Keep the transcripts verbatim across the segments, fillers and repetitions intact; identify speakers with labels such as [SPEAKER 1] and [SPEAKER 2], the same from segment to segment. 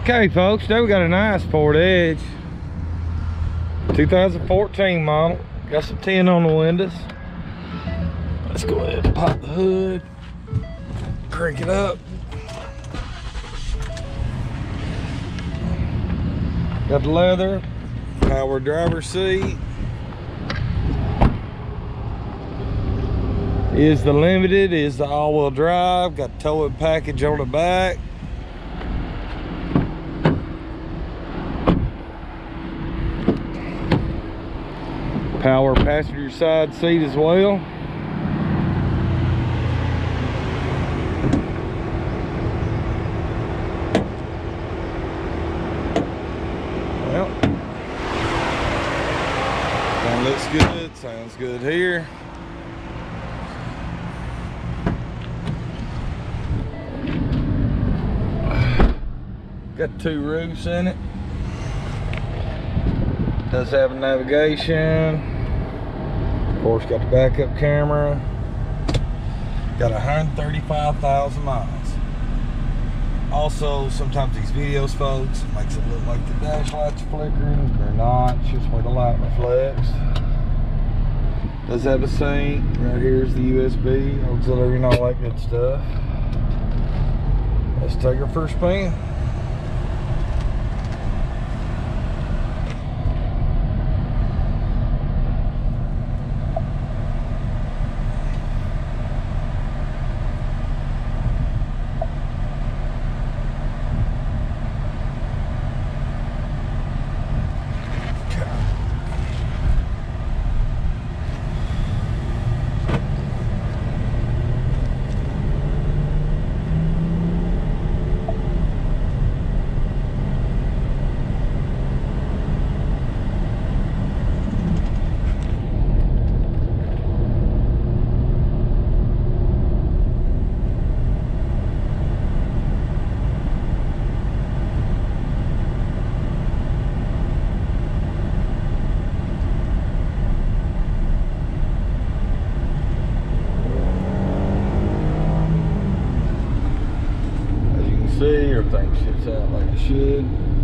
[SPEAKER 1] Okay, folks, today we got a nice Ford Edge. two thousand fourteen model. Got some tin on the windows. Let's go ahead and pop the hood. Crank it up. Got the leather, power driver's seat. Is the limited, is the all-wheel drive. Got towing package on the back. Power passenger side seat as well. Well, that looks good, sounds good here. Got two roofs in it. Does have a navigation. Of course, got the backup camera. Got one hundred thirty-five thousand miles. Also, sometimes these videos, folks, it makes it look like the dash lights are flickering. They're not. It's just where the light reflects. Does have a sink. Right here is the U S B, auxiliary, and all that good stuff. Let's take her for a spin. See, everything shits out like it should.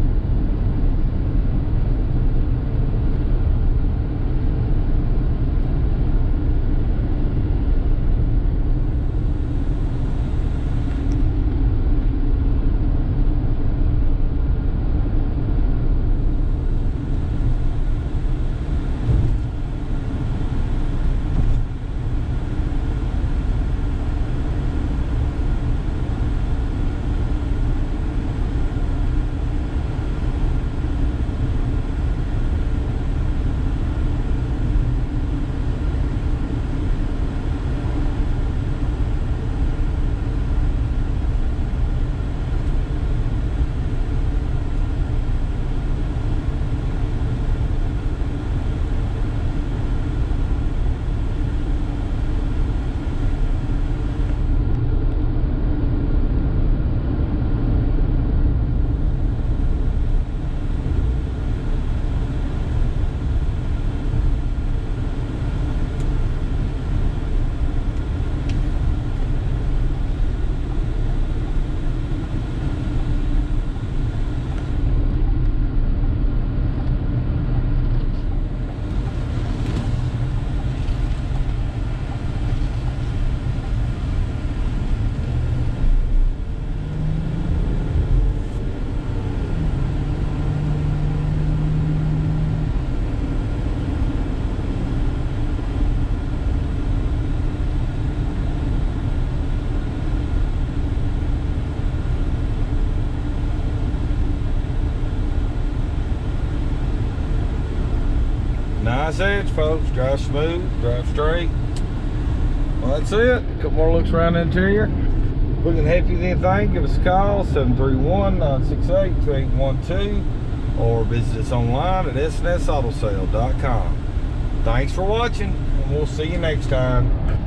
[SPEAKER 1] Nice Edge, folks. Drive smooth, drive straight. Well, that's it. A couple more looks around the interior. If we can help you with anything, give us a call, seven three one, nine six eight, two eight one two, or visit us online at S N S auto sale dot com. Thanks for watching, and we'll see you next time.